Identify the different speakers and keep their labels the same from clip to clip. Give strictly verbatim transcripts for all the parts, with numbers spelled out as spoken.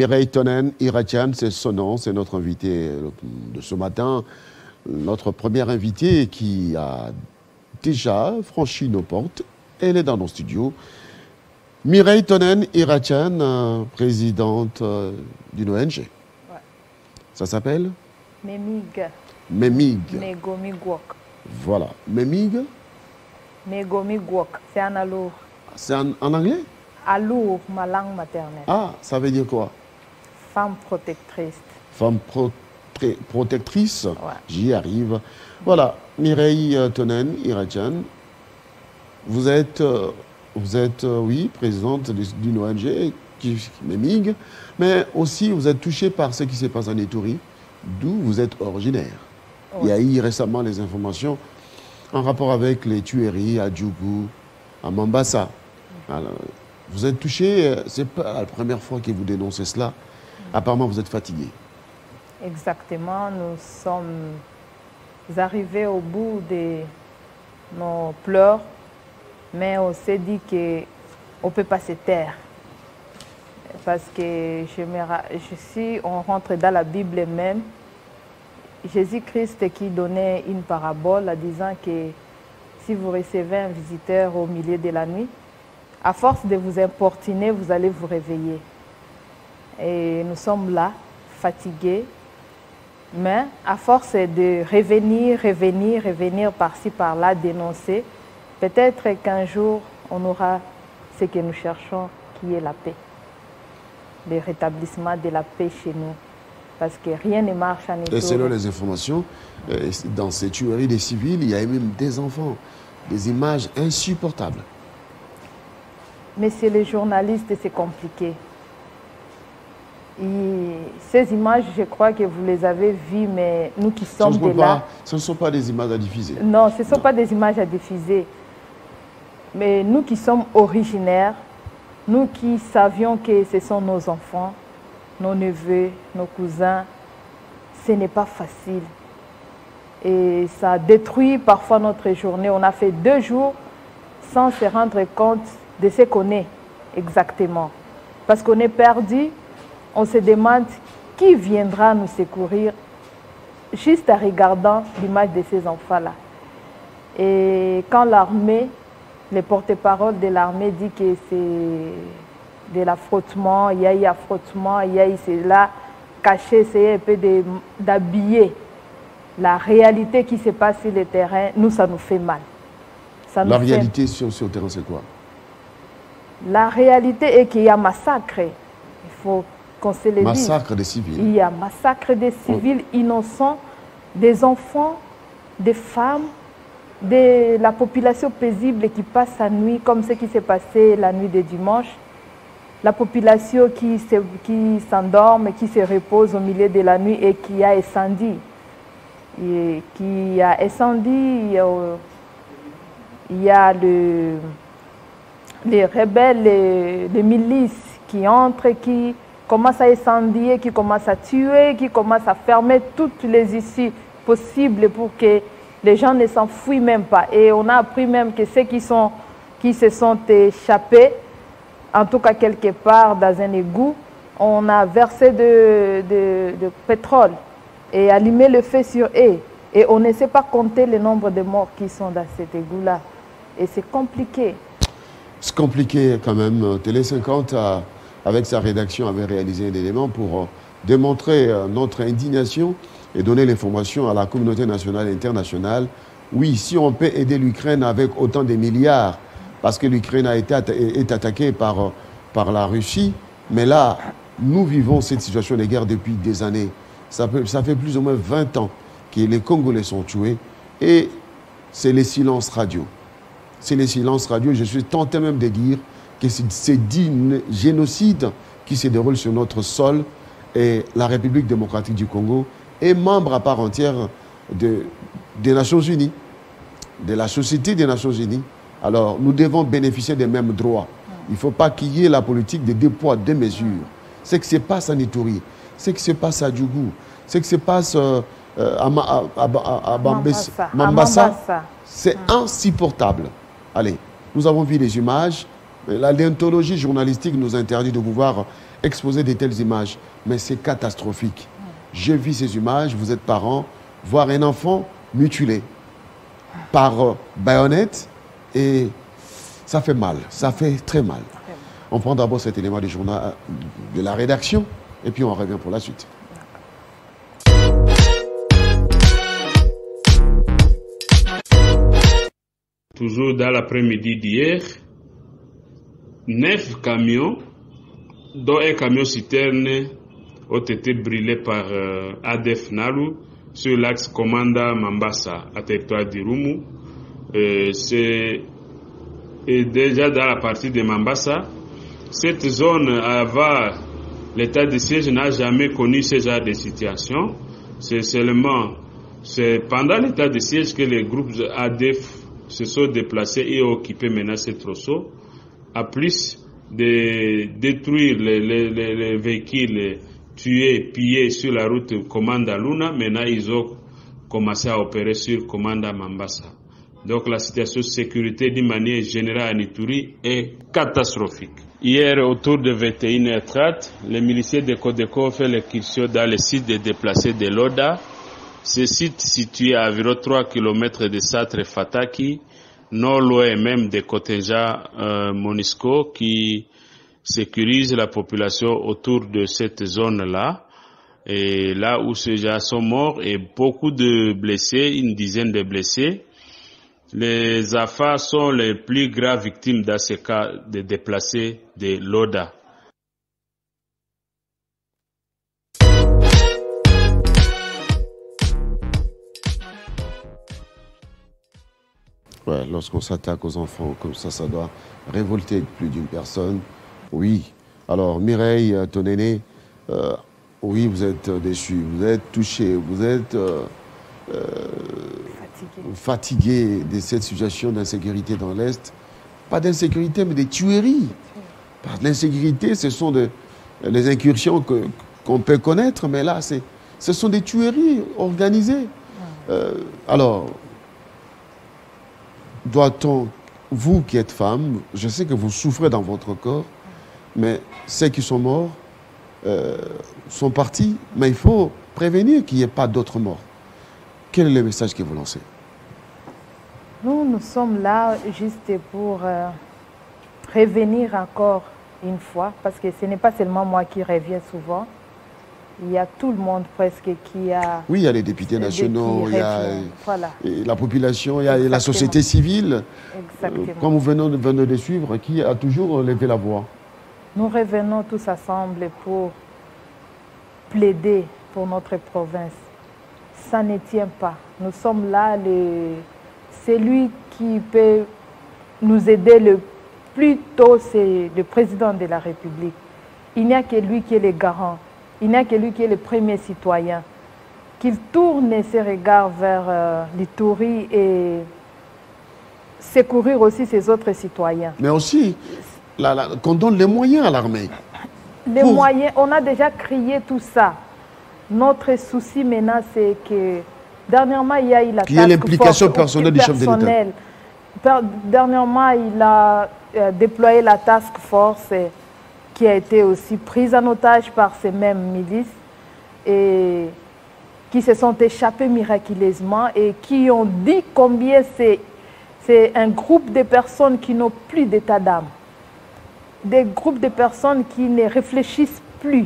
Speaker 1: Mireille Tonen Irachian, c'est son nom, c'est notre invité de ce matin, notre première invitée qui a déjà franchi nos portes. Elle est dans nos studios. Mireille Tonen Irachian, euh, présidente euh, d'une O N G.
Speaker 2: Ouais.
Speaker 1: Ça s'appelle
Speaker 2: Memig.
Speaker 1: Memig.
Speaker 2: Megomigwok.
Speaker 1: Voilà. Memig.
Speaker 2: Megomigwok. C'est en alour.
Speaker 1: C'est en, en anglais?
Speaker 2: Alour, ma langue maternelle.
Speaker 1: Ah, ça veut dire quoi?
Speaker 2: Femme protectrice.
Speaker 1: Femme pro protectrice,
Speaker 2: Ouais.
Speaker 1: J'y arrive. Voilà, Mireille Tonen Irachian, vous êtes, euh, vous êtes euh, oui, présidente d'une O N G, qui, Memig, mais aussi vous êtes touchée par ce qui se passe en Ituri, d'où vous êtes originaire. Ouais. Il y a eu récemment les informations en rapport avec les tueries à Djougou, à Mombasa. Mm. Alors, vous êtes touché, c'est pas la première fois que vous dénoncez cela. Mm. Apparemment, vous êtes fatigué.
Speaker 2: Exactement, nous sommes arrivés au bout de nos pleurs, mais on s'est dit qu'on ne peut pas se taire. Parce que je me, je suis, on rentre dans la Bible même, Jésus-Christ qui donnait une parabole en disant que si vous recevez un visiteur au milieu de la nuit, à force de vous importuner, vous allez vous réveiller. Et nous sommes là, fatigués, mais à force de revenir, revenir, revenir par-ci, par-là, dénoncer, peut-être qu'un jour, on aura ce que nous cherchons, qui est la paix. Le rétablissement de la paix chez nous. Parce que rien ne marche en Ituri.
Speaker 1: Et selon les informations, dans ces tueries des civils, il y a même des enfants. Des images insupportables.
Speaker 2: Mais c'est les journalistes, c'est compliqué. Et ces images, je crois que vous les avez vues, mais nous qui sommes de là...
Speaker 1: Ce ne sont pas des images à diffuser.
Speaker 2: Non, ce ne sont
Speaker 1: non.
Speaker 2: pas des images à diffuser. Mais nous qui sommes originaires, nous qui savions que ce sont nos enfants, nos neveux, nos cousins, ce n'est pas facile. Et ça détruit parfois notre journée. On a fait deux jours sans se rendre compte de ce qu'on est exactement. Parce qu'on est perdu. On se demande qui viendra nous secourir juste en regardant l'image de ces enfants-là. Et quand l'armée, le porte-parole de l'armée dit que c'est de l'affrontement, il y a eu affrontement, il y a eu cela, caché, essayer un peu d'habiller la réalité qui se passe sur le terrain, nous, ça nous fait mal. Ça
Speaker 1: la
Speaker 2: nous
Speaker 1: réalité
Speaker 2: fait...
Speaker 1: sur, sur le terrain, c'est quoi?
Speaker 2: La réalité est qu'il y a massacre. Il faut qu'on se le
Speaker 1: massacre
Speaker 2: dise.
Speaker 1: des civils.
Speaker 2: Il y a massacre des civils oui. innocents, des enfants, des femmes, de la population paisible qui passe la nuit, comme ce qui s'est passé la nuit de dimanche. La population qui s'endorme, qui se repose au milieu de la nuit et qui a incendie. Et qui a incendie, il y a le, les rebelles, les, les milices qui entrent, qui commencent à incendier, qui commencent à tuer, qui commencent à fermer toutes les issues possibles pour que les gens ne s'enfuient même pas. Et on a appris même que ceux qui, sont, qui se sont échappés, en tout cas quelque part dans un égout, on a versé de, de, de pétrole et allumé le feu sur eux. Et on ne sait pas compter le nombre de morts qui sont dans cet égout-là. Et c'est compliqué.
Speaker 1: C'est compliqué quand même. Télé cinquante, a, avec sa rédaction, avait réalisé un élément pour euh, démontrer euh, notre indignation et donner l'information à la communauté nationale et internationale. Oui, si on peut aider l'Ukraine avec autant de milliards, parce que l'Ukraine a été atta est attaquée par, par la Russie, mais là, nous vivons cette situation de guerre depuis des années. Ça, peut, ça fait plus ou moins vingt ans que les Congolais sont tués et c'est les silences radio. C'est les silences radio. Je suis tenté même de dire que c'est dit génocide qui se déroule sur notre sol et la République démocratique du Congo est membre à part entière de, des Nations Unies, de la Société des Nations Unies. Alors, nous devons bénéficier des mêmes droits. Il ne faut pas qu'il y ait la politique de deux poids, deux mesures. Ce qui se passe en Ituri, ce qui se passe à Djougou, ce qui se passe euh, à, à, à, à, à Mambasa, c'est insupportable. Allez, nous avons vu les images. Mais la déontologie journalistique nous interdit de pouvoir exposer de telles images. Mais c'est catastrophique. J'ai vu ces images, vous êtes parents, voir un enfant mutilé par euh, baïonnette et ça fait mal, ça fait très mal. On prend d'abord cet élément du journal, de la rédaction et puis on revient pour la suite.
Speaker 3: Toujours dans l'après-midi d'hier, neuf camions, dont un camion citerne, ont été brûlés par euh, A D F Nalu sur l'axe Komanda Mambasa, à territoire d'Irumu. Euh, c'est déjà dans la partie de Mambasa. Cette zone, avant l'état de siège, n'a jamais connu ce genre de situation. C'est seulement c'est pendant l'état de siège que les groupes A D F se sont déplacés et ont occupé maintenant ce tronçon. À plus de détruire les, les, les, les véhicules tués, pillés sur la route Komanda Luna, maintenant ils ont commencé à opérer sur Komanda Mambasa. Donc la situation de sécurité d'une manière générale à Ituri est catastrophique. Hier, autour de vingt et une heures trente, les miliciens de Codeco ont fait l'incursion dans le site de déplacés de Loda. Ce site situé à environ trois kilomètres de Satre Fataki, non loin même des contingents euh, MONUSCO qui sécurisent la population autour de cette zone-là. Et là où ces gens sont morts et beaucoup de blessés, une dizaine de blessés. Les A F A sont les plus graves victimes dans ce cas de déplacés de Loda.
Speaker 1: Ouais, lorsqu'on s'attaque aux enfants comme ça, ça doit révolter plus d'une personne. Oui. Alors, Mireille, ton aîné, euh, oui, vous êtes déçu, vous êtes touché, vous êtes euh, euh, fatigué. fatigué de cette situation d'insécurité dans l'Est. Pas d'insécurité, mais des tueries. Par l'insécurité, ce sont de, les incursions que, qu'on peut connaître, mais là, c'est, ce sont des tueries organisées. Euh, alors, doit-on, vous qui êtes femme, je sais que vous souffrez dans votre corps, mais ceux qui sont morts euh, sont partis, mais il faut prévenir qu'il n'y ait pas d'autres morts. Quel est le message que vous lancez?
Speaker 2: Nous, nous sommes là juste pour euh, revenir encore une fois, parce que ce n'est pas seulement moi qui reviens souvent. Il y a tout le monde presque qui a...
Speaker 1: Oui, il y a les députés nationaux, il y a
Speaker 2: voilà.
Speaker 1: la population, il y a Exactement. la société civile.
Speaker 2: Exactement.
Speaker 1: Euh, comme vous venez, venez de suivre, qui a toujours levé la voix.
Speaker 2: Nous revenons tous ensemble pour plaider pour notre province. Ça ne tient pas. Nous sommes là, les... celui qui peut nous aider le plus tôt, c'est le président de la République. Il n'y a que lui qui est le garant. Il n'y a que lui qui est le premier citoyen. Qu'il tourne ses regards vers euh, l'Ituri et secourir aussi ses autres citoyens.
Speaker 1: Mais aussi, la, la, qu'on donne les moyens à l'armée.
Speaker 2: Les Pour... moyens, on a déjà crié tout ça. Notre souci maintenant, c'est que dernièrement, il y a eu la
Speaker 1: task force. Il y a l'implication personnelle du chef de l'État.
Speaker 2: Dernièrement, il a euh, déployé la task force euh, qui a été aussi prise en otage par ces mêmes milices et qui se sont échappés miraculeusement et qui ont dit combien c'est un groupe de personnes qui n'ont plus d'état d'âme. Des groupes de personnes qui ne réfléchissent plus.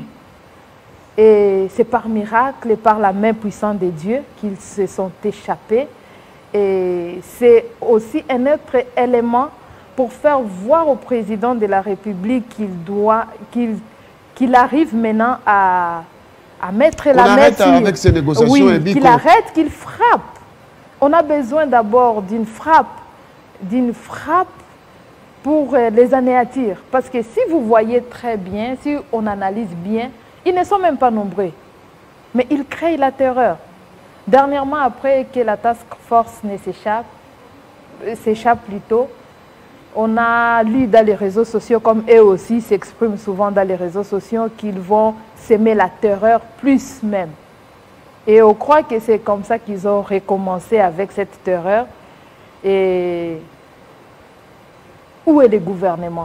Speaker 2: Et c'est par miracle et par la main puissante de Dieu qu'ils se sont échappés. Et c'est aussi un autre élément pour faire voir au président de la République qu'il doit, qu'il qu'il arrive maintenant à, à mettre
Speaker 1: On
Speaker 2: la main
Speaker 1: sur... avec ces négociations.
Speaker 2: Oui, qu'il arrête, qu'il frappe. On a besoin d'abord d'une frappe, d'une frappe pour les anéantir. Parce que si vous voyez très bien, si on analyse bien, ils ne sont même pas nombreux. Mais ils créent la terreur. Dernièrement, après que la task force ne s'échappe, s'échappe plutôt, on a lu dans les réseaux sociaux, comme eux aussi s'expriment souvent dans les réseaux sociaux, qu'ils vont s'aimer la terreur plus même. Et on croit que c'est comme ça qu'ils ont recommencé avec cette terreur. Et où est le gouvernement?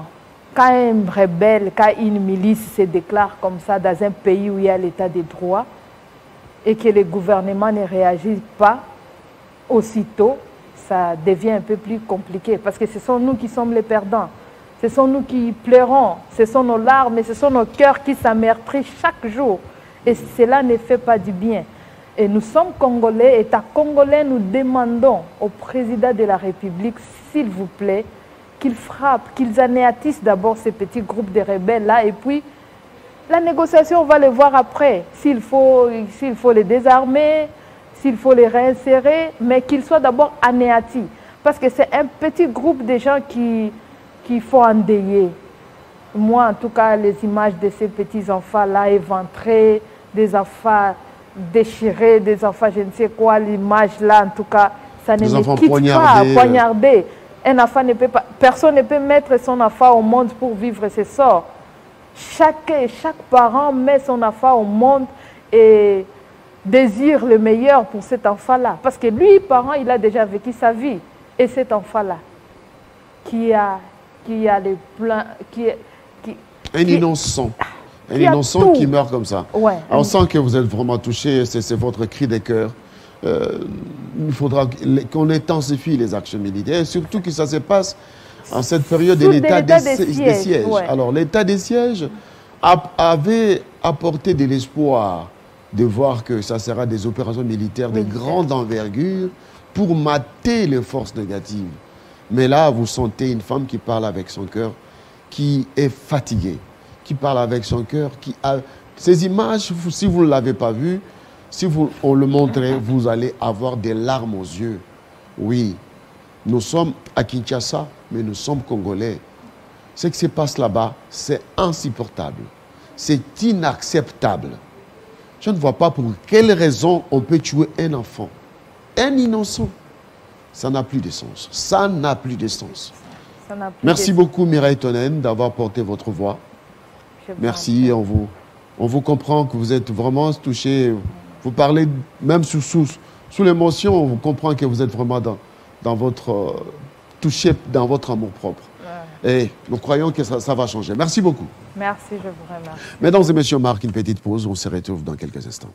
Speaker 2: quand un rebelle, quand une milice se déclare comme ça dans un pays où il y a l'état de droit et que le gouvernement ne réagit pas aussitôt, ça devient un peu plus compliqué parce que ce sont nous qui sommes les perdants. Ce sont nous qui pleurons, ce sont nos larmes et ce sont nos cœurs qui s'ameurtrissent chaque jour. Et cela ne fait pas du bien. Et nous sommes Congolais, État congolais, nous demandons au président de la République, s'il vous plaît, qu'il frappe, qu'ils anéantissent d'abord ces petits groupes de rebelles-là, et puis la négociation, on va le voir après, s'il faut, s'il faut les désarmer, s'il faut les réinsérer, mais qu'ils soient d'abord anéantis. Parce que c'est un petit groupe de gens qui, qui faut endeuiller. Moi, en tout cas, les images de ces petits-enfants-là éventrés, des enfants déchirés, des enfants, je ne sais quoi, l'image-là, en tout cas, ça ne me quitte pas, poignardés. Un enfant ne peut pas, personne ne peut mettre son enfant au monde pour vivre ses sorts. Chaque, chaque parent met son enfant au monde et désire le meilleur pour cet enfant-là. Parce que lui, parent, il a déjà vécu sa vie. Et cet enfant-là, qui a, qui a les plans, qui, qui,
Speaker 1: un
Speaker 2: qui,
Speaker 1: innocent. Un innocent qui meurt comme ça.
Speaker 2: Ouais,
Speaker 1: on sent que vous êtes vraiment touché, c'est votre cri de cœur. Euh, il faudra qu'on intensifie les actions militaires, surtout que ça se passe en cette période de l'état des, des sièges. Des sièges. Ouais. Alors, l'état des sièges a, avait apporté de l'espoir de voir que ça sera des opérations militaires de grande envergure pour mater les forces négatives. Mais là, vous sentez une femme qui parle avec son cœur, qui est fatiguée, qui parle avec son cœur, qui a... Ces images, si vous ne l'avez pas vues, si vous, on le montrait, vous allez avoir des larmes aux yeux. Oui, nous sommes à Kinshasa, mais nous sommes Congolais. Ce qui se passe là-bas, c'est insupportable. C'est inacceptable. Je ne vois pas pour quelle raison on peut tuer un enfant, un innocent. Ça n'a plus de sens. Ça n'a plus de sens. Plus Merci de... beaucoup, Mireille Tonen, d'avoir porté votre voix. Merci, on vous, on vous comprend que vous êtes vraiment touché. Vous parlez même sous, sous, sous l'émotion, on comprend que vous êtes vraiment dans, dans votre, euh, touché dans votre amour propre. Ouais. Et nous croyons que ça, ça va changer. Merci beaucoup.
Speaker 2: Merci, je vous remercie.
Speaker 1: Mesdames et messieurs, on marque une petite pause. On se retrouve dans quelques instants.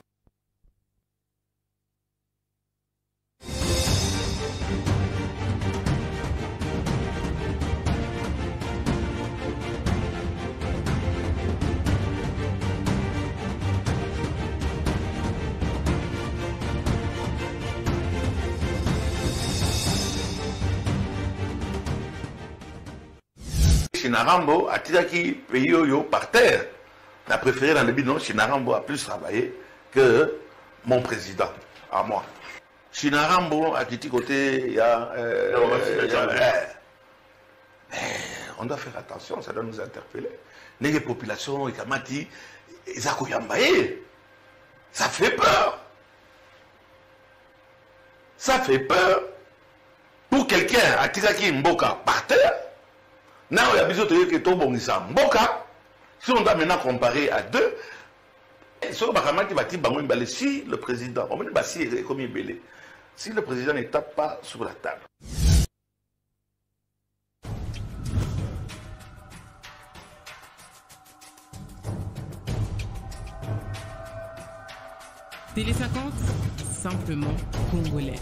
Speaker 4: Chinarambo a tiré pays yo par terre. On a préféré dans le bilan, Chinarambo a plus travaillé que mon président, à moi. Chinarambo a quitté côté, il y a... Euh, euh, y a euh, euh, on doit faire attention, ça doit nous interpeller. Les populations, Ikamati, ça fait peur. Ça fait peur. Pour quelqu'un à tiré Mboka par terre, non, il y a besoin de dire que tout bon ça. Mboka, si on doit maintenant comparer à deux, si le président, si le président ne tape pas sur la table.
Speaker 5: Télé cinquante, simplement congolais.